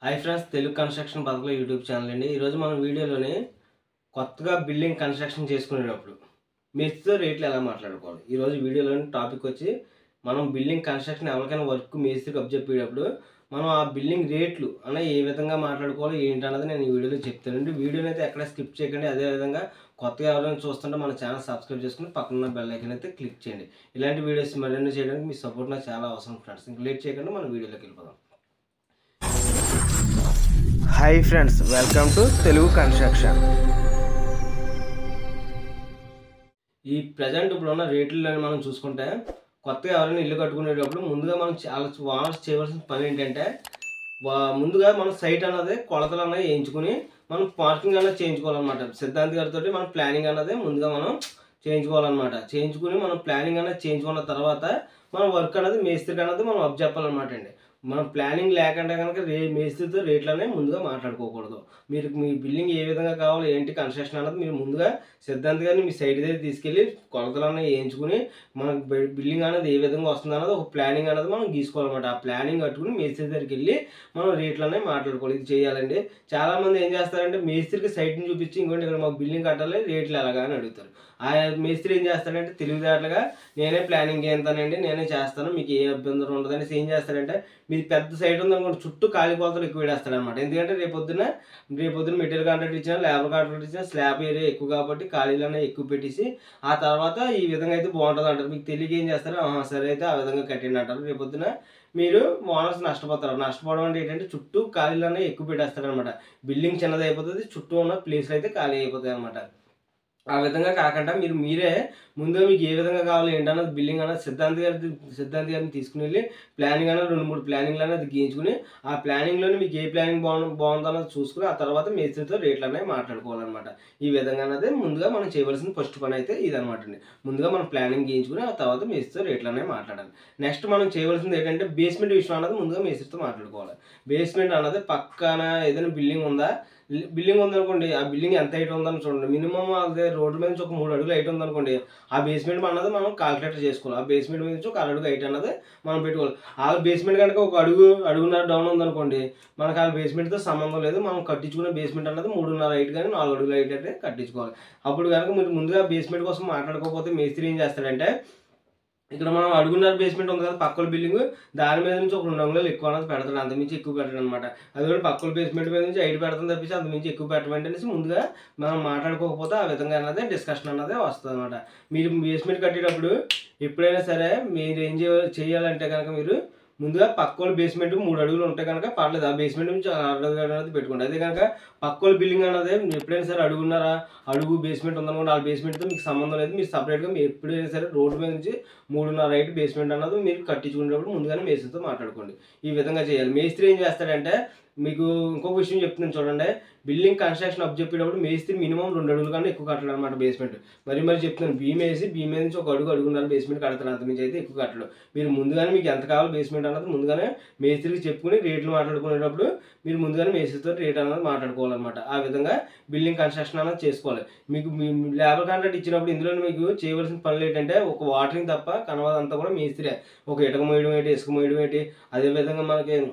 Hi friends, Telugu construction పథకాల YouTube channel అండి. ఈరోజు మనం వీడియోలోని కొత్తగా బిల్డింగ్ కన్స్ట్రక్షన్ చేసుకునేటప్పుడు మేస్త్రితో రేట్లు ఎలా మాట్లాడుకోవాలి. ఈరోజు వీడియోలోని టాపిక్ వచ్చి మనం బిల్డింగ్ కన్స్ట్రక్షన్ ఎవరికైనా వర్క్ మేస్త్రికి అప్పచెప్పేటప్పుడు మనం ఆ బిల్డింగ్ రేట్లు అనే ఏ విధంగా మాట్లాడుకోవాలి ఏంటన్నది నేను ఈ వీడియోలో చెప్తానండి. వీడియోని అయితే ఎక్కడ స్కిప్ చేయకండి. అదేవిధంగా కొత్తగా ఎవరైనా చూస్తుంటే మన ఛానల్ సబ్స్క్రైబ్ చేసుకుని పక్కన బెల్ ఐకాన్ అయితే క్లిక్ చేయండి. ఇలాంటి వీడియోస్ మరిన్ని చేయడానికి మీ సపోర్ట్ నాకు చాలా అవసరం ఫ్రెండ్స్. ఇంకా లేట్ చేయకుండా మనం వీడియోలోకి వెళ్ళిపోదాం. Hi friends, welcome to Telugu construction. ఈ ప్రజెంట్ ఇప్పుడున్న రేట్లని మనం చూసుకుంటే కొత్తగా ఎవరైనా ఇల్లు కట్టుకునేటప్పుడు ముందుగా మనం చాలా ఓనర్స్ చేయవలసిన పని ఏంటంటే ముందుగా మనం సైట్ అన్నది కొలతలు అన్నది వేయించుకుని మనం పార్కింగ్ అన్నది చేయించుకోవాలన్నమాట. సిద్ధాంత్ గారితో మనం ప్లానింగ్ అన్నది ముందుగా మనం చేయించుకోవాలన్నమాట. చేయించుకుని మనం ప్లానింగ్ అన్నది చేయించుకున్న తర్వాత మన వర్క్ అనేది మేస్త్రికి అన్నది మనం అప్పచెప్పాలన్నమాట అండి. మనం ప్లానింగ్ లేకుండా కనుక మేస్త్రితో రేట్లనే ముందుగా మాట్లాడుకోకూడదు. మీరు మీ బిల్డింగ్ ఏ విధంగా కావాలో ఏంటి కన్స్ట్రక్షన్ అన్నది మీరు ముందుగా సిద్ధాంత్ గారిని మీ సైట్ దగ్గర తీసుకెళ్ళి కొలతలు అన్నది వేయించుకుని మన బిల్డింగ్ అనేది ఏ విధంగా వస్తుంది అన్నది ఒక ప్లానింగ్ అనేది మనం గీసుకోవాలన్నమాట. ఆ ప్లానింగ్ కట్టుకుని మేస్త్రి దగ్గరికి వెళ్ళి మనం రేట్లనే మాట్లాడుకోవాలి. ఇది చేయాలండి. చాలామంది ఏం చేస్తారంటే మేస్త్రికి సైట్ని చూపించి ఇంకోటి ఇక్కడ మాకు బిల్డింగ్ కట్టాలి రేట్లు ఎలాగా అని అడుగుతారు. ఆ మేస్త్రి ఏం చేస్తాడంటే తెలివిదారులుగా నేనే ప్లానింగ్ చేస్తానండి, నేనే చేస్తాను, మీకు ఏ ఇబ్బంది ఉండదు అనేసి ఏం చేస్తాడంటే మీది పెద్ద సైట్ ఉందనుకోండి చుట్టూ ఖాళీ కొలతలు ఎక్కువ వేస్తాడనమాట. ఎందుకంటే రేపొద్దున మెటీరియల్ కాంట్రాక్ట్ ఇచ్చినా లేబర్ కాంట్రాక్ట్ ఇచ్చినా స్లాబ్ ఏరియా ఎక్కువ కాబట్టి ఖాళీలనే ఎక్కువ పెట్టేసి ఆ తర్వాత ఈ విధంగా అయితే బాగుంటుంది అంటారు. మీకు తెలియక ఏం చేస్తారు, సరే అయితే ఆ విధంగా కట్టిండి అంటారు. రేపొద్దున మీరు ఓనర్స్ నష్టపోతారు. నష్టపోవడం అంటే ఏంటంటే చుట్టూ ఖాళీలనే ఎక్కువ పెట్టేస్తారనమాట. బిల్డింగ్ చిన్నది అయిపోతుంది, చుట్టూ ఉన్న ప్లేస్లు అయితే ఖాళీ అయిపోతాయి అనమాట. ఆ విధంగా కాకుండా మీరే ముందుగా మీకు ఏ విధంగా కావాలి ఏంటన్నది బిల్డింగ్ అనేది సిద్ధాంత్ గారిని తీసుకుని వెళ్ళి ప్లానింగ్ అనేది 2-3 ప్లానింగ్లు అనేది గీయించుకుని ఆ ప్లానింగ్లోనే మీకు ఏ ప్లానింగ్ బాగుందన్నది చూసుకుని ఆ తర్వాత మేస్త్రితో రేట్లు అనేవి మాట్లాడుకోవాలన్నమాట. ఈ విధంగా అనేది ముందుగా మనం చేయవలసిన ఫస్ట్ పని అయితే ఇదనమాట అండి. ముందుగా మనం ప్లానింగ్ గీయించుకుని ఆ తర్వాత మేస్త్రితో రేట్లు అనేవి మాట్లాడాలి. నెక్స్ట్ మనం చేయవలసింది ఏంటంటే బేస్మెంట్ విషయం అన్నది ముందుగా మేస్త్రితో మాట్లాడుకోవాలి. బేస్మెంట్ అన్నది పక్కన ఏదైనా బిల్డింగ్ ఉందనుకోండి, ఆ బిల్డింగ్ ఎంత హైట్ ఉందని చూడండి. మినిమం అదే రోడ్డు మీద నుంచి ఒక 3 అడుగులు హైట్ ఉందనుకోండి, ఆ బేస్మెంట్ అన్నది మనం కాలిక్యులేట్ చేసుకోవాలి. ఆ బేస్మెంట్ మీద నుంచి ఒక అడుగు హైట్ అన్నది మనం పెట్టుకోవాలి. ఆ బేస్మెంట్ కనుక ఒక అడుగున్నర డౌన్ ఉందనుకోండి, మనకు ఆ బేస్మెంట్తో సంబంధం లేదు. మనం కట్టించుకునే బేస్మెంట్ అన్నది 3.5 హైట్ కానీ 4 అడుగుల హైట్ అయితే కట్టించుకోవాలి. అప్పుడు కనుక మీరు ముందుగా బేస్మెంట్ కోసం మాట్లాడుకోకపోతే మేస్త్రి ఏం చేస్తాడంటే ఇక్కడ మనం అడుగున్నర బేస్మెంట్ ఉంది కదా పక్కల బిల్డింగ్, దాని మీద నుంచి ఒక 2 అంగుళాలు ఎక్కువ అనేది పెడతాడు. అంతమించి ఎక్కువ పెట్టడం అనమాట. అది కూడా పక్కల బేస్మెంట్ మీద నుంచి 5 పెడతాం తప్పించి అంతమించి ఎక్కువ పెట్టమంటే అనేసి ముందుగా మనం మాట్లాడుకోకపోతే ఆ విధంగా అన్నది డిస్కషన్ అన్నది వస్తుంది అనమాట. మీరు బేస్మెంట్ కట్టేటప్పుడు ఎప్పుడైనా సరే మీరు ఏం చేయాలంటే కనుక మీరు ముందుగా పక్కోళ్ళ బేస్మెంట్ 3 అడుగులు ఉంటే కనుక పర్లేదు, ఆ బేస్మెంట్ నుంచి అడుగు అనేది పెట్టుకోండి. అదే కనుక పక్కోళ్ళ బిల్డింగ్ అన్నది ఎప్పుడైనా సరే అడుగు బేస్మెంట్ ఉందనుకోండి, ఆ బేస్మెంట్తో మీకు సంబంధం లేదు. మీరు సపరేట్గా మీరు ఎప్పుడైనా సరే రోడ్డు మీద నుంచి 3.5 హైట్ బేస్మెంట్ అన్నది మీరు కట్టించుకునేటప్పుడు ముందుగానే మేస్త్రితో మాట్లాడుకోండి. ఈ విధంగా చేయాలి. మేస్త్రి ఏం చేస్తాడంటే మీకు ఇంకొక విషయం చెప్తున్నాను చూడండి. బిల్డింగ్ కన్స్ట్రక్షన్ అప్పచెప్పేటప్పుడు మేస్త్రి మినిమం 2 అడుగుల కన్నా ఎక్కువ కట్టడం అనమాట బేస్మెంట్. మరి చెప్తున్నాను, బీమ్ మీద నుంచి ఒక అడుగున్నర బేస్మెంట్ కడతాను, అంతమించి అయితే ఎక్కువ కట్టడం. మీరు ముందుగానే మీకు ఎంత కావాలో బేస్మెంట్ అన్నది ముందుగానే మేస్త్రికి చెప్పుకుని రేట్లు మాట్లాడుకునేటప్పుడు మీరు ముందుగానే మేస్త్రితో రేట్ అన్నది మాట్లాడుకోవాలన్నమాట. ఆ విధంగా బిల్డింగ్ కన్స్ట్రక్షన్ అన్నది చేసుకోవాలి. మీకు లేబర్ కాంట్రాక్ట్ ఇచ్చినప్పుడు ఇందులో మీకు చేయవలసిన పనులు ఏంటంటే ఒక వాటరింగ్ తప్ప కనవదంతా కూడా మేస్త్రే. ఒక ఇటుక మోయడం ఏంటి, ఇసుక మోయడం ఏంటి, అదేవిధంగా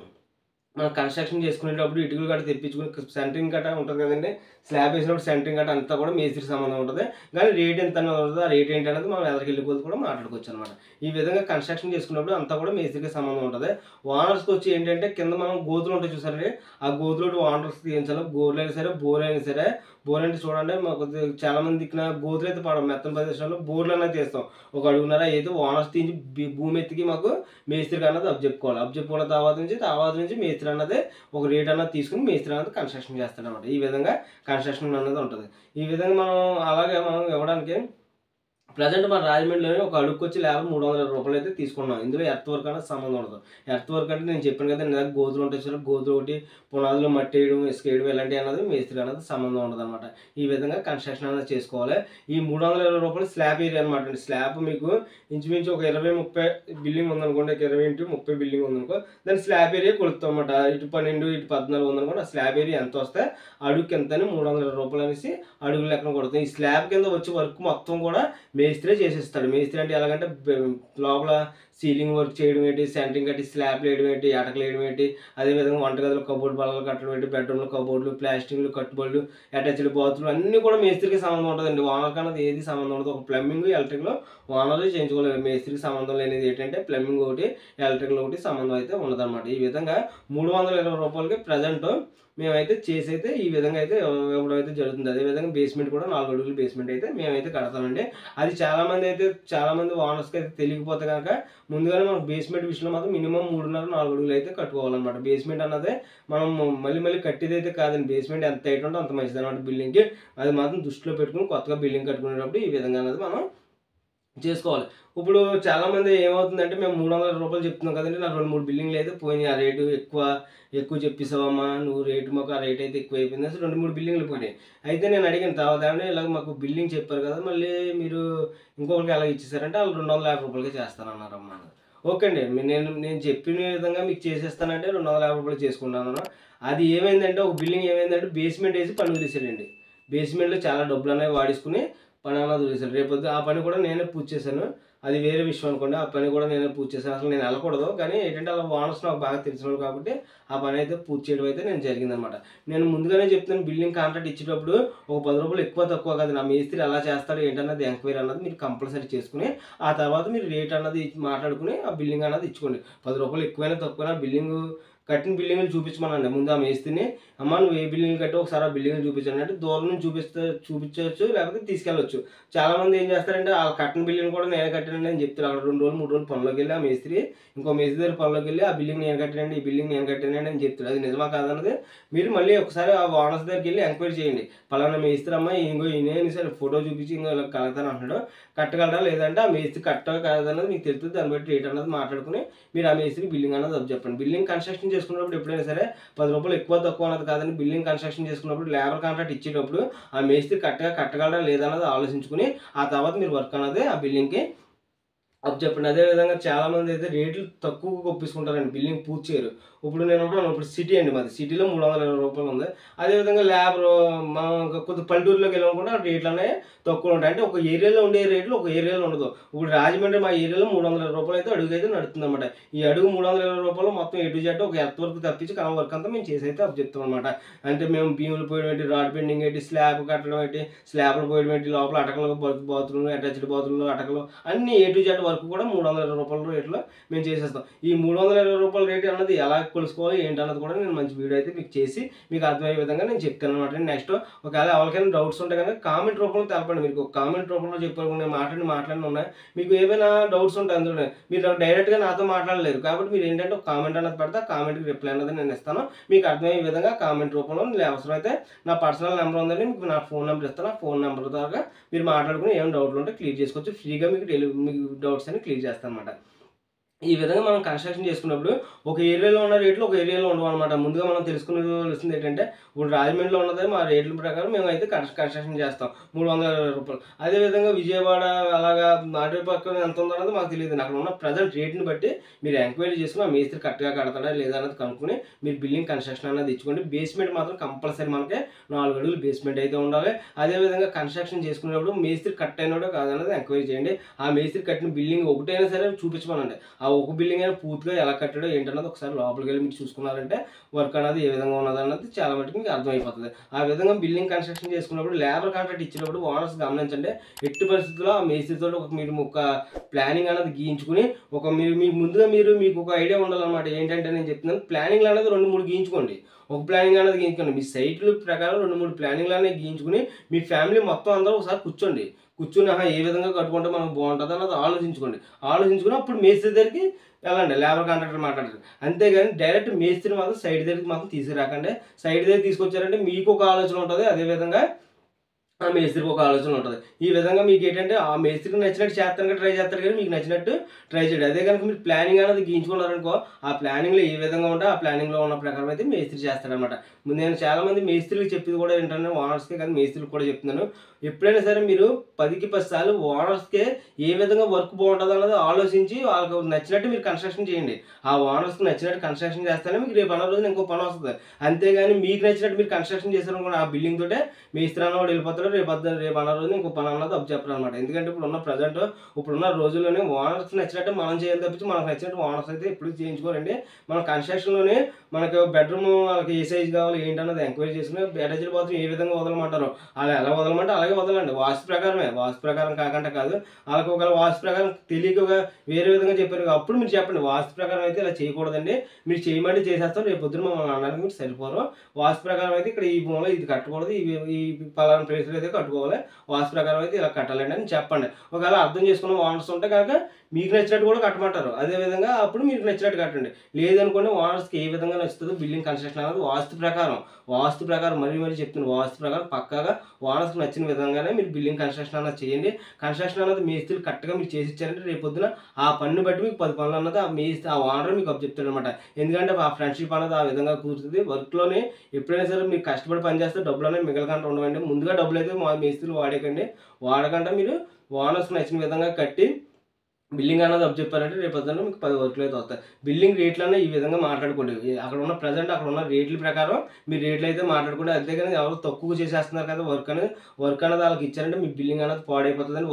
మనం కన్స్ట్రక్షన్ చేసుకునేటప్పుడు ఇటుకలు గట్ట తెప్పించుకుని సెంటరింగ్ గట్ట ఉంటుంది కదండి, స్లాబ్ వేసినప్పుడు సెంటరింగ్ గట్ట అంతా కూడా మేస్త్రికి సంబంధం ఉంటుంది. కానీ రేట్ ఎంత ఉంటుంది, ఆ రేట్ ఏంటి అనేది మనం ఎదరికి వెళ్ళిపోతే కూడా మాట్లాడుకోవచ్చు అనమాట. ఈ విధంగా కన్స్ట్రక్షన్ చేసుకున్నప్పుడు అంతా కూడా మేస్త్రికి సంబంధం ఉంటుంది. ఓనర్స్కి వచ్చి ఏంటంటే కింద మనం గోతులు ఉంటాయి చూసారండి, ఆ గోతులు ఓనర్స్ తీయించాలి. బోర్లు అయినా సరే బోర్ అంటే చూడండి, మాకు చాలా మంది దిక్కున గోతులు అయితే పడవు, మెత్తని ప్రదేశాల్లో బోర్లు అనేది తీస్తాం. ఒక అడుగున్నర అయితే ఓనర్స్ తీసి భూమి ఎత్తికి మాకు మేస్త్రికి అన్నది అప్పచెప్పుకున్న తర్వాత నుంచి మేస్త్రి అన్నది ఒక రేట్ అన్నది తీసుకుని మేస్త్రి అన్నది కన్స్ట్రక్షన్ చేస్తాడనమాట. ఈ విధంగా కన్స్ట్రక్షన్ అన్నది ఉంటుంది. ఈ విధంగా మనం ఇవ్వడానికి ప్రజెంట్ మన రాజమండ్రిలోనే ఒక అడుగుకొచ్చి లేబర్ 320 రూపాయలు అయితే తీసుకున్నాం. ఇందులో ఎర్త్ వర్క్ అనేది సంబంధం ఉండదు. ఎర్త్ వర్క్ అంటే నేను చెప్పాను కదా, నాకు గోతులు ఉంటాయి సార్, గోతులు ఒకటి పునాదులు మట్టి వేయడం, ఇసుక వేయడం ఇలాంటివి అన్నది మేస్త్రి అనేది సంబంధం ఉండదు అనమాట. ఈ విధంగా కన్స్ట్రక్షన్ అనేది చేసుకోవాలి. ఈ 320 రూపాయలు స్లాబ్ ఏరియా అనమాట అండి. స్లాబ్ మీకు ఇంచుమించు ఒక 20-30 బిల్డింగ్ ఉందనుకోండి, 20-30 బిల్డింగ్ ఉందనుకో, దాని స్లాబ్ ఏరియా కొలుస్తాం అనమాట. ఇటు 12 ఇటు 14 ఉందనుకోండి, ఆ స్లాబ్ ఏరియా ఎంత వస్తే అడుగుకి ఎంతని 320 రూపాయలు అనేసి అడుగులు లెక్కన కొడుతాం. ఈ స్లాబ్ కింద వచ్చే వర్క్ మొత్తం కూడా మేస్త్రే చేసేస్తాడు. మేస్త్రి అంటే ఎలాగంటే లోపల సీలింగ్ వర్క్ చేయడం ఏంటి, సెంటరింగ్ కట్టి స్లాబ్లు వేయడం ఏంటి, అటకలు వేయడం ఏంటి, అదేవిధంగా వంటగదిలో కబోర్డ్ బల్లలు కట్టడం ఏంటి, బెడ్రూమ్లో కబోర్డులు, ప్లాస్టింగ్లు, కట్టుబడులు, అటాచ్డ్ బాత్రూమ్లు అన్నీ కూడా మేస్త్రికి సంబంధం ఉంటుందండి. ఓనర్కి అన్నది ఏది సంబంధం ఉండదు. ఒక ప్లంబింగ్, ఎలక్ట్రిక్లో ఓనరే చేయించుకోలేదు. మేస్త్రికి సంబంధం లేనిది ఏంటంటే ప్లంబింగ్ ఒకటి, ఎలక్ట్రికల్ ఒకటి సంబంధం అయితే ఉండదన్నమాట. ఈ విధంగా 320 రూపాయలకి ప్రజెంట్ మేమైతే చేసి అయితే ఈ విధంగా అయితే ఇవ్వడం అయితే జరుగుతుంది. అదేవిధంగా బేస్మెంట్ కూడా 4 అడుగులు బేస్మెంట్ అయితే మేమైతే కడతామండి. అది చాలామంది ఓనర్స్కి అయితే తెలియకపోతే కనుక ముందుగానే మనం బేస్మెంట్ విషయంలో మాత్రం మినిమం 3.5-4 అడుగులు అయితే కట్టుకోవాలన్నమాట. బేస్మెంట్ అన్నదే మనం మళ్ళీ కట్టేది అయితే కాదండి. బేస్మెంట్ ఎంత హైట్ ఉంటే అంత మంచిది అనమాట బిల్డింగ్కి. అది మాత్రం దృష్టిలో పెట్టుకుని కొత్తగా బిల్డింగ్ కట్టుకునేటప్పుడు ఈ విధంగా అనేది మనం చేసుకోవాలి. ఇప్పుడు చాలామంది ఏమవుతుందంటే మేము 320 రూపాయలు చెప్తున్నాం కదండి, నాకు 2-3 బిల్డింగ్లు అయితే పోయినాయి. ఆ రేటు ఎక్కువ చెప్పేసావమ్మా నువ్వు, రేటు మాకు ఆ రేట్ అయితే ఎక్కువ అయిపోయింది. అసలు 2-3 బిల్డింగ్లు పోయినాయి. అయితే నేను అడిగిన తర్వాత ఇలాగ మాకు బిల్డింగ్ చెప్పారు కదా, మళ్ళీ మీరు ఇంకొకరికి ఎలా ఇచ్చేసారంటే వాళ్ళు 250 రూపాయలకి చేస్తానన్నారమ్మా. ఓకే అండి, నేను చెప్పిన విధంగా మీకు చేసేస్తానంటే 250 రూపాయలు చేసుకుంటాను. అది ఏమైందంటే ఒక బిల్డింగ్ ఏమైందంటే బేస్మెంట్ వేసి పని వదిలేసాడండి. బేస్మెంట్లో చాలా డబ్బులు అనేవి వాడేసుకుని పని అన్నది వదిలేసాడు. రేపొద్దు ఆ పని కూడా నేనే పూర్తి చేశాను. అది వేరే విషయం అనుకోండి. ఆ పని కూడా నేనే పూర్తి చేశాను. అసలు నేను వెళ్ళకూడదు, కానీ ఏంటంటే అలా ఓనర్స్ నాకు బాగా తెలిసినవాళ్ళు కాబట్టి ఆ పని అయితే పూర్తి చేయడం అయితే నేను జరిగిందనమాట. నేను ముందుగానే చెప్తాను, బిల్డింగ్ కాంట్రాక్ట్ ఇచ్చేటప్పుడు ఒక 10 రూపాయలు ఎక్కువ తక్కువ కాదు, నా మేస్త్రి ఎలా చేస్తాడు ఏంటన్నది ఎంక్వైరీ అన్నది మీరు కంపల్సరీ చేసుకుని ఆ తర్వాత మీరు రేట్ అన్నది మాట్లాడుకుని ఆ బిల్డింగ్ అన్నది ఇచ్చుకోండి. 10 రూపాయలు ఎక్కువైనా తక్కువైనా బిల్డింగ్ కట్టిన బిల్డింగ్లు చూపించమనండి. ముందు ఆ మేస్త్రిని, అమ్మ నువ్వు ఏ బిల్డింగ్ కట్టి ఒకసారి ఆ బిల్డింగ్ చూపించండి అంటే దూరం నుంచి చూపించవచ్చు, లేకపోతే తీసుకెళ్ళవచ్చు. చాలామంది ఏం చేస్తారంటే ఆ కట్టిన బిల్డింగ్ కూడా నేనే కట్టానండి అని చెప్తారు. అక్కడ 2 రోజులు 3 రోజులు పనిలోకి వెళ్ళి ఆ మేస్త్రి ఇంకో మేస్త్రి దగ్గర పనిలోకి వెళ్ళి ఆ బిల్డింగ్ నేను కట్టానండి, ఈ బిల్డింగ్ నేను కట్టానండి అని చెప్తారు. అది నిజమా కాదన్నది మీరు మళ్ళీ ఒకసారి ఆ ఓనర్స్ దగ్గరికి వెళ్ళి ఎంక్వైరీ చేయండి. పలానా మేస్త్రి అమ్మ ఈయన సరే ఫోటో చూపించి ఇంకో ఇలా కలుగుతాను అంటున్నాడు, కట్టగలరా లేదంటే ఆ మేస్త్రి కట్టగా కాదన్నది మీకు తెలుస్తుంది. దాన్ని బట్టి రేట్ అన్నది మాట్లాడుకుని మీరు ఆ మేస్త్రికి బిల్డింగ్ అన్నది అప్ చెప్పండి. బిల్డింగ్ కన్స్ట్రక్షన్ చేసుకున్నప్పుడు ఎప్పుడైనా సరే 10 రూపాయలు ఎక్కువ తక్కువ అన్నది కాదని, బిల్డింగ్ కన్స్ట్రక్షన్ చేసుకున్నప్పుడు లేబర్ కాంట్రాక్ట్ ఇచ్చేటప్పుడు ఆ మేస్త్రి కట్టగలరా లేదన్నది ఆలోచించుకుని ఆ తర్వాత మీరు వర్క్ అన్నది ఆ బిల్డింగ్కి అప్ చెప్పండి. అదేవిధంగా చాలామంది అయితే రేట్లు తక్కువగా ఒప్పించుకుంటారండి, బిల్డింగ్ పూర్తి చేయరు. ఇప్పుడు నేను ఇప్పుడు సిటీ అండి, మాది సిటీలో 320 రూపాయలు ఉంది. అదేవిధంగా లేబర్ మనం కొద్ది పల్లెటూరులోకి వెళ్ళామనుకుంటే ఆ రేట్లు అనేవి తక్కువ ఉంటాయి. అంటే ఒక ఏరియాలో ఉండే రేట్లు ఒక ఏరియాలో ఉండదు. ఇప్పుడు రాజమండ్రి మా ఏరియాలో 320 రూపాయలు అయితే అడుగు అయితే నడుస్తుంది అనమాట. ఈ అడుగు 320 రూపాయలు మొత్తం ఎటు జట్టు ఒక ఎర్త్ వర్క్ తప్పించి కనం వర్క్ అంతా మేము చేసి అయితే అప్ చెప్తాం అనమాట. అంటే మేము భీములు పోయడం ఏంటి, రాడ్ బెండింగ్ ఏంటి, స్లాబ్ కట్టడం ఏంటి, స్లాబ్లు పోయడం ఏంటి, లోపల అటకలు, బాత్రూమ్, అటాచ్డ్ బాత్రూమ్లు, అటకలు అన్ని ఏ టు జెడ్ వరకు కూడా 320 రూపాయల రేట్లో మేము చేసేస్తాం. ఈ 320 రూపాయల రేట్ అన్నది ఎలా కొలుసుకోవాలి ఏంటన్నది కూడా నేను మంచి వీడియో అయితే మీకు చేసి మీకు అర్థమయ్యే విధంగా నేను చెప్తాను అనమాట. నెక్స్ట్ ఒకవేళ ఎవరికైనా డౌట్స్ ఉంటే కనుక కామెంట్ రూపంలో తెలపండి. మీకు కామెంట్ రూపంలో చెప్పారు, నేను మాట్లాడిన ఉన్నాయి. మీకు ఏమైనా డౌట్స్ ఉంటాయి అందులో మీరు డైరెక్ట్గా నాతో మాట్లాడలేరు కాబట్టి మీరు ఏంటంటే ఒక కామెంట్ అన్నది పెడితే ఆ కామెంట్కి రిప్లై అన్నది నేను ఇస్తాను. మీకు అర్థమయ్యే విధంగా కామెంట్ రూపంలో అవసరమైతే నా పర్సనల్ నెంబర్ ఉందండి, మీకు నా ఫోన్ నెంబర్ ఇస్తాను. ఆ ఫోన్ నెంబర్ ద్వారా మీరు మాట్లాడుకుని ఏమైనా డౌట్లు ఉంటే క్లియర్ చేసుకోవచ్చు. ఫ్రీగా మీకు డౌట్స్ అని క్లియర్ చేస్తాను అనమాట. ఈ విధంగా మనం కన్స్ట్రక్షన్ చేసుకున్నప్పుడు ఒక ఏరియాలో ఉన్న రేట్లు ఒక ఏరియాలో ఉండవు అనమాట. ముందుగా మనం తెలుసుకోవాల్సింది ఏంటంటే ఇప్పుడు రాజమండ్రిలో ఉన్నదే మా రేట్ల ప్రకారం మేము అయితే కన్స్ట్రక్షన్ చేస్తాం 320 రూపాయలు. అదేవిధంగా విజయవాడ అలాగా అటు పక్కన ఎంత ఉందన్నది మాకు తెలియదు. అక్కడ ఉన్న ప్రజెంట్ రేట్ని బట్టి మీరు ఎంక్వైరీ చేసుకుని ఆ మేస్త్రి కరెక్ట్గా కడతాడా లేదా అన్నది కనుక్కొని మీరు బిల్డింగ్ కన్స్ట్రక్షన్ అనేది ఇచ్చుకోండి. బేస్మెంట్ మాత్రం కంపల్సరీ మనకి 4 అడుగులు బేస్మెంట్ అయితే ఉండాలి. అదేవిధంగా కన్స్ట్రక్షన్ చేసుకునేటప్పుడు మేస్త్రి కట్ అయినాడో కాదన్నది ఎంక్వైరీ చేయండి. ఆ మేస్త్రి కట్టిన బిల్డింగ్ ఒకటైనా సరే చూపించమనండి. ఆ ఒక బిల్డింగ్ అయినా పూర్తిగా ఎలా కట్టాడో ఏంటన్నది ఒకసారి లోపలికి వెళ్ళి మీరు చూసుకున్నారంటే వర్క్ అనేది ఏ విధంగా ఉన్నది అన్నది చాలా మటుకు మీకు అర్థమైపోతుంది. ఆ విధంగా బిల్డింగ్ కన్స్ట్రక్షన్ చేసుకున్నప్పుడు లేబర్ కాంట్రాక్ట్ ఇచ్చినప్పుడు ఓనర్స్ గమనించండి, ఎట్టి పరిస్థితుల్లో ఆ మేస్త్రితో మీరు ఒక ప్లానింగ్ అనేది గీయించుకుని మీకు ముందుగా మీకు ఒక ఐడియా ఉండాలన్నమాట. ఏంటంటే నేను చెప్తున్నాను, ప్లానింగ్ అనేది 2-3 గీయించుకోండి. ఒక ప్లానింగ్ అనేది గీయించుకోండి. మీ సైట్లు ప్రకారం 2-3 ప్లానింగ్లు అనేవి గీయించుకుని మీ ఫ్యామిలీ మొత్తం అందరూ ఒకసారి కూర్చొని ఏ విధంగా కట్టుకుంటే మనకు బాగుంటుంది అన్నది ఆలోచించుకుని అప్పుడు మేస్త్రి దగ్గరికి వెళ్ళండి, లేబర్ కాంట్రాక్టర్ మాట్లాడారు. అంతేగాని డైరెక్ట్ మేస్త్రి మాత్రం సైడ్ దగ్గరికి మాత్రం తీసుకురాకండి. సైడ్ దగ్గర తీసుకొచ్చారంటే మీకు ఒక ఆలోచన ఉంటుంది, అదేవిధంగా ఆ మేస్త్రికి ఒక ఆలోచన ఉంటుంది. ఈ విధంగా మీకు ఏంటంటే ఆ మేస్త్రికి నచ్చినట్టు చేస్తానికి ట్రై చేస్తారు కానీ మీకు నచ్చినట్టు ట్రై చేయండి. అదే కనుక మీరు ప్లానింగ్ అనేది గీయించుకున్నారనుకో ఆ ప్లానింగ్లో ఏ విధంగా ఉంటే ఆ ప్లానింగ్లో ఉన్న ప్రకారం అయితే మేస్త్రి చేస్తాడనమాట. నేను చాలామంది మేస్త్రికి చెప్పేది కూడా ఏంటంటే ఓనర్స్కే కానీ మేస్త్రికి కూడా చెప్తున్నాను, ఎప్పుడైనా సరే మీరు 10కి 10 సార్లు ఓనర్స్కే ఏ విధంగా వర్క్ బాగుంటుంది అన్నది ఆలోచించి వాళ్ళకి నచ్చినట్టు మీరు కన్స్ట్రక్షన్ చేయండి. ఆ ఓనర్స్కి నచ్చినట్టు కన్స్ట్రక్షన్ చేస్తేనే మీకు రేపు అన్న రోజున ఇంకో పని వస్తుంది. అంతేగాని మీకు నచ్చినట్టు మీరు కన్స్ట్రక్షన్ చేశారనుకోండి ఆ బిల్డింగ్ తోటే మేస్త్రి అన్నవాడు వెళ్ళిపోతాడు, రేపు అన్న రోజు ఇంకో పని అన్నది అప్పు చెప్పరు అనమాట. ఎందుకంటే ఇప్పుడున్న రోజుల్లోనే ఓనర్స్ నచ్చినట్టు మనం చేయాలి తప్పించి మనకు నచ్చినట్టు ఓనర్స్ అయితే ఎప్పుడు చేయించుకోరండి. మన కన్స్ట్రక్షన్లోనే మనకు బెడ్రూమ్ వాళ్ళకి ఏ సైజ్ కావాలి ఏంటన్నది ఎంక్వైరీ చేసుకుని అటాచ్డ్ బాత్రూమ్ ఏ విధంగా వదలమంటారో అలా ఎలా వదలమంటే అలాగే వదలండి. వాస్తు ప్రకారం కాకుండా కాదు. వాళ్ళకి ఒకవేళ వాస్తు ప్రకారం తెలియక వేరే విధంగా చెప్పారు అప్పుడు మీరు చెప్పండి. వాస్తు ప్రకారం అయితే ఇలా చేయకూడదండి, మీరు చేయమంటే చేసేస్తాం, రేపు పొద్దున మమ్మల్ని అనడానికి మీరు సరిపోరు. వాస్తు ప్రకారం అయితే ఇక్కడ ఈ భూమిలో ఇది కట్టకూడదు, ఈ పలానా ప్లేస్లో అయితే కట్టుకోవాలి, వాస్తు ప్రకారం అయితే ఇలా కట్టాలండి అని చెప్పండి. ఒకవేళ అర్థం చేసుకున్న ఓనర్స్ ఉంటే కనుక మీకు నచ్చినట్టు కూడా కట్టమంటారు. అదేవిధంగా అప్పుడు మీకు నచ్చినట్టు కట్టండి. లేదనుకోండి ఓనర్స్కి ఏ విధంగా నచ్చుతుందో బిల్డింగ్ కన్స్ట్రక్షన్ అనేది వాస్తు ప్రకారం మరీ చెప్తున్నాను. వాస్తు ప్రకారం పక్కాగా ఓనర్స్కి నచ్చిన విధంగానే మీరు బిల్డింగ్ కన్స్ట్రక్షన్ అనేది చేయండి. కన్స్ట్రక్షన్ అనేది మేస్త్రీలు కరెక్ట్గా మీరు చేసి ఇచ్చారంటే రేపు పొద్దున ఆ పన్ను బట్టి మీకు 10 పనులు అన్నది ఆ ఓనర్ మీకు అప్పు చెప్తాడు అనమాట. ఎందుకంటే ఆ ఫ్రెండ్షిప్ అనేది ఆ విధంగా కూర్చుంది. వర్క్లోనే ఎప్పుడైనా సరే మీరు కష్టపడి పని చేస్తే డబ్బులు అనేవి మిగలకుండా ఉండవండి. ముందుగా డబ్బులు అయితే మేస్త్రీలు వాడకుండా మీరు ఓనర్స్కి నచ్చిన విధంగా కట్టి బిల్లింగ్ అన్నది అప్పు చెప్పారంటే రేపు పొద్దున్న మీకు 10 వర్క్లు అయితే వస్తాయి. బిల్లింగ్ రేట్లనే ఈ విధంగా మాట్లాడుకోండి. అక్కడ ఉన్న రేట్ల ప్రకారం మీరు రేట్లు అయితే మాట్లాడుకోండి. అంతేగాని ఎవరు తక్కువ చేసేస్తున్నారు కదా వర్క్ అనేది వాళ్ళకి ఇచ్చారంటే మీ బిల్లింగ్ అనేది పాడైపోతుందని.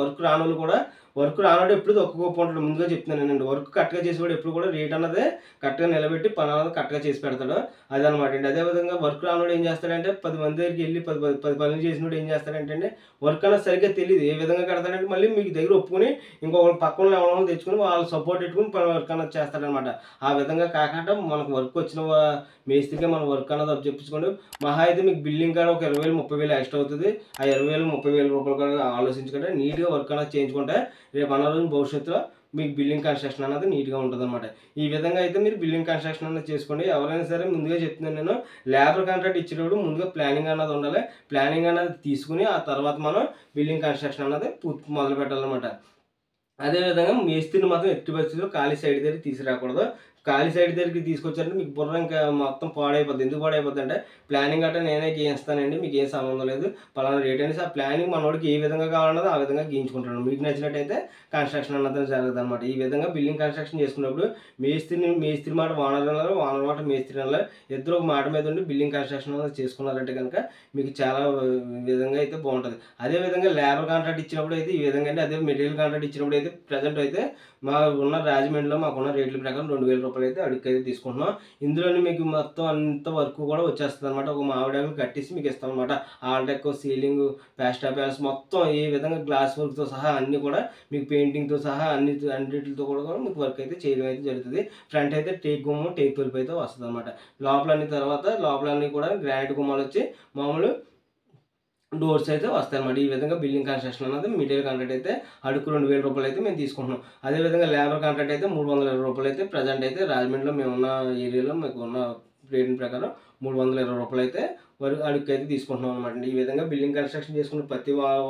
వర్క్ రానోడు ఎప్పుడు తక్కువ ఉంటాడు. ముందుగా చెప్తున్నానండి. వర్క్ కరెక్ట్గా చేసేవాడు ఎప్పుడు కూడా రేట్ అన్నది కరెక్ట్గా నిలబెట్టి పని అన్నది కరెక్ట్గా చేసి పెడతాడు. అదనమాట అండి. అదేవిధంగా వర్క్ రానోడు ఏం చేస్తాడంటే 10 మంది దగ్గరికి వెళ్ళి 10 పనులు చేసినోడు ఏం చేస్తాడంటే వర్క్ అన్నది సరిగ్గా తెలియదు ఏ విధంగా కడతాడంటే మళ్ళీ మీకు దగ్గర ఒప్పుకొని ఇంకొకరు పక్కన ఎవరైనా తెచ్చుకొని వాళ్ళు సపోర్ట్ పెట్టుకుని వర్క్ అన్నది చేస్తాడనమాట. ఆ విధంగా కాకుండా మనకు వర్క్ వచ్చిన మేస్త్రికి మనం వర్క్ అన్నది అప్పు చెప్పించుకోండి. మహా అయితే మీకు బిల్డింగ్ కాడ ఒక 20,000 30,000 ఎక్స్ట్రా అవుతుంది. ఆ 20,000 30,000 రూపాయలు కూడా ఆలోచించుకుంటే నీట్గా వర్క్ అన్నది చేయించుకుంటే రేపు అన్న రోజు భవిష్యత్తులో మీకు బిల్డింగ్ కన్స్ట్రక్షన్ అనేది నీట్గా ఉంటుంది అనమాట. ఈ విధంగా అయితే మీరు బిల్డింగ్ కన్స్ట్రక్షన్ అనేది చేసుకోండి. ఎవరైనా సరే ముందుగా చెప్తున్నాను నేను, లేబర్ కాంట్రాక్ట్ ఇచ్చేటప్పుడు ముందుగా ప్లానింగ్ అన్నది ఉండాలి. ప్లానింగ్ అనేది తీసుకుని ఆ తర్వాత మనం బిల్డింగ్ కన్స్ట్రక్షన్ అనేది మొదలు పెట్టాలన్నమాట. అదేవిధంగా మేస్త్రిని మాత్రం ఎట్టి పరిస్థితుల్లో ఖాళీ సైడ్ దగ్గర తీసుకురాకూడదు. ఖాళీ సైడ్ దగ్గరికి తీసుకొచ్చారంటే మీకు బుర్ర ఇంకా మొత్తం పాడైపోద్ది. ఎందుకు పాడైపోద్ది అంటే ప్లానింగ్ అంటే నేనే గీయిస్తానండి, మీకు ఏం సంబంధం లేదు, పలానా రేట్ అనేసి ఆ ప్లానింగ్ మనోడికి ఏ విధంగా కావాలన్నది ఆ విధంగా గీయించుకుంటాడు. మీకు నచ్చినట్టయితే కన్స్ట్రక్షన్ అన్నది జరుగుతుంది అనమాట. ఈ విధంగా బిల్డింగ్ కన్స్ట్రక్షన్ చేసుకున్నప్పుడు మేస్త్రి మాట ఓనర్ అన్నారు, ఓనర్ మాట మేస్త్రి అన్నారు, ఇద్దరు ఒక మాట మీద ఉండి బిల్డింగ్ కన్స్ట్రక్షన్ అనేది చేసుకున్నారంటే కనుక మీకు చాలా విధంగా అయితే బాగుంటుంది. అదేవిధంగా లేబర్ కాంట్రాక్ట్ ఇచ్చినప్పుడు అయితే ఈ విధంగా అండి. అదే మెటీరియల్ కాంట్రాక్ట్ ఇచ్చినప్పుడు అయితే ప్రజెంట్ అయితే రాజమండ్రిలో మాకున్న రేట్ల ప్రకారం 2,000 రూపాయలు అయితే అడుగు అయితే తీసుకుంటున్నాం. ఇందులోనే మీకు మొత్తం అంత వర్క్ కూడా వచ్చేస్తుంది అనమాట. ఒక మామిడాకులు కట్టేసి మీకు ఇస్తాం అనమాట. ఆల్టెక్ సీలింగ్ ప్యాస్టా ప్యాన్స్ మొత్తం ఏ విధంగా గ్లాస్ వర్క్తో సహా అన్నీ కూడా మీకు పెయింటింగ్తో సహా అన్నిటితో కూడా మీకు వర్క్ అయితే చేయడం అయితే జరుగుతుంది. ఫ్రంట్ అయితే టేక్ గుమ్మం టేక్ తలుపు అయితే వస్తుంది అనమాట. లోపలన్నీ కూడా గ్రానైట్ గుమ్మాలు వచ్చి మామూలు డోర్స్ అయితే వస్తాయన్నమాట. ఈ విధంగా బిల్డింగ్ కన్స్ట్రక్షన్ అనేది మెటీరియల్ కాంట్రాక్ట్ అయితే అడుగు 2,000 రూపాయలు అయితే మేము తీసుకుంటున్నాం. అదేవిధంగా లేబర్ కాంట్రాక్ట్ అయితే 320 రూపాయలు అయితే ప్రజెంట్ అయితే రాజమండ్రిలో మేమున్న ఏరియాలో మీకు ఉన్న రేటింగ్ ప్రకారం 320 రూపాయలు అయితే అడుగు అయితే తీసుకుంటున్నాం అనమాట. ఈ విధంగా బిల్డింగ్ కన్స్ట్రక్షన్ చేసుకున్న ప్రతి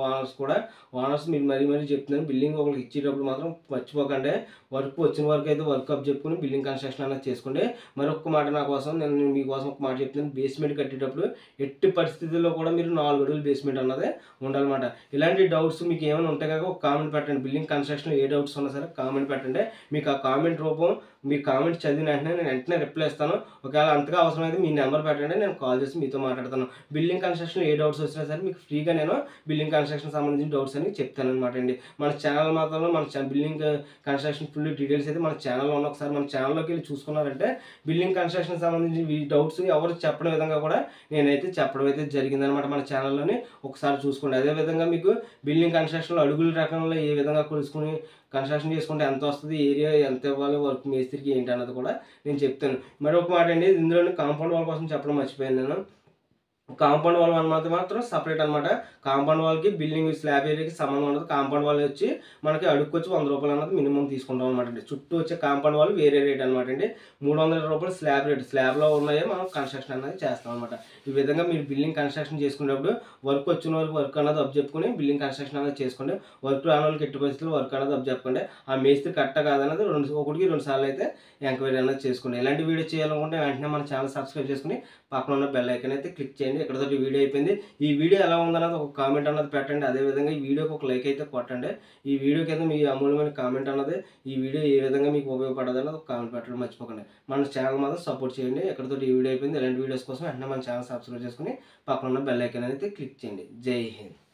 ఓనర్స్ మీరు మరీ చెప్తున్నాను, బిల్డింగ్ ఒకరికి ఇచ్చేటప్పుడు మాత్రం మర్చిపోకండి. వర్క్ వచ్చిన వరకు అయితే వర్క్ అప్ చెప్పుకుని బిల్డింగ్ కన్స్ట్రక్షన్ అనేది చేసుకోండి. మరొక మాట నేను మీకోసం ఒక మాట చెప్తున్నాను. బేస్మెంట్ కట్టేటప్పుడు ఎట్టి పరిస్థితుల్లో కూడా మీరు 4 అడుగులు బేస్మెంట్ అన్నదే ఉండాలన్నమాట. ఇలాంటి డౌట్స్ మీకు ఏమైనా ఉంటే కనుక ఒక కామెంట్ పెట్టండి. బిల్డింగ్ కన్స్ట్రక్షన్లో ఏ డౌట్స్ ఉన్నా సరే కామెంట్ పెట్టండి. మీకు ఆ కామెంట్ రూపం మీ కామెంట్ చదివిన వెంటనే నేను వెంటనే రిప్లై ఇస్తాను. ఒకవేళ అంతగా అవసరమైతే మీ నెంబర్ పెట్టండి, నేను కాల్ చేసి మీతో మాట్లాడతాను. బిల్డింగ్ కన్స్ట్రక్షన్లో ఏ డౌట్స్ వచ్చినా సరే మీకు ఫ్రీగా నేను బిల్డింగ్ కన్స్ట్రక్షన్ సంబంధించిన డౌట్స్ అని చెప్తాను అనమాట అండి. మన ఛానల్ మాత్రం బిల్డింగ్ కన్స్ట్రక్షన్ ఫుల్ డీటెయిల్స్ అయితే మన ఛానల్లో ఉన్న, ఒకసారి మన ఛానల్లోకి వెళ్ళి చూసుకున్నారంటే బిల్డింగ్ కన్స్ట్రక్షన్ సంబంధించిన ఈ డౌట్స్ ఎవరు చెప్పడం విధంగా కూడా నేనైతే చెప్పడం అయితే జరిగిందనమాట మన ఛానల్లోని. ఒకసారి చూసుకోండి. అదేవిధంగా మీకు బిల్డింగ్ కన్స్ట్రక్షన్లో అడుగుల రకంలో ఏ విధంగా కొలుసుకుని కన్స్ట్రక్షన్ చేసుకుంటే ఎంత వస్తుంది, ఏరియా ఎంత ఇవ్వాలి, వర్క్ మేస్త్రికి ఏంటి అన్నది కూడా నేను చెప్తాను. మరొక మాట అండి, ఇందులోని కాంపౌండ్ వాల్ కోసం చెప్పడం మర్చిపోయాను నేను. కాంపౌండ్ వాల్ అన్నది మాత్రం సపరేట్ అనమాట. కాంపౌండ్ వాల్కి బిల్డింగ్ స్లాబ్ ఏరియాకి సంబంధం ఉండదు. కాంపౌండ్ వాల్ వచ్చి మనకి అడుక్కొచ్చి 100 రూపాయలు అన్నది మినిమం తీసుకుంటాం అనమాట అండి. చుట్టూ వచ్చే కాంపౌండ్ వాల్ వేరే రేట్ అనమాట అండి. 320 రూపాయలు స్లాబ్ రేట్. స్లాబ్లో ఉన్నాయే మనం కన్స్ట్రక్షన్ అనేది చేస్తాం అనమాట. ఈ విధంగా మీరు బిల్డింగ్ కన్స్ట్రక్షన్ చేసుకునేటప్పుడు వర్క్ వచ్చిన వరకు వర్క్ అనేది అప్ చెప్పుకొని బిల్డింగ్ కన్స్ట్రక్షన్ అనేది చేసుకోండి. వర్క్ రాని వాళ్ళకి ఎట్టి పరిస్థితుల్లో వర్క్ అనేది అప్ చెప్పండి. ఆ మేస్త్రి కరెక్ట్ కాదన్నది ఒకటికి 2 సార్లు అయితే ఎంక్వైరీ అనేది చేసుకోండి. ఎలాంటి వీడియో చేయాలనుకుంటే వెంటనే మన ఛానల్ సబ్స్క్రైబ్ చేసుకుని పక్కన ఉన్న బెల్ ఐకాన్ అయితే క్లిక్ చేయండి. ఇక్కడతో వీడియో అయిపోయింది. ఈ వీడియో ఎలా ఉందన్నది ఒక కామెంట్ అన్నది పెట్టండి. అదేవిధంగా ఈ వీడియోకి ఒక లైక్ అయితే కొట్టండి. ఈ వీడియో కింద మీ అమూల్యమైన కామెంట్ అన్నది ఈ వీడియో ఏ విధంగా మీకు ఉపయోగపడదు అన్నది ఒక కామెంట్ పెట్టడం మర్చిపోకండి. మన ఛానల్ మాత్రం సపోర్ట్ చేయండి. ఇక్కడతో ఈ వీడియో అయిపోయింది. ఇలాంటి వీడియోస్ కోసం వెంటనే మన ఛానల్ సబ్స్క్రైబ్ చేసుకుని పక్కన ఉన్న బెల్ ఐకాన్ అయితే క్లిక్ చేయండి. జై హింద్.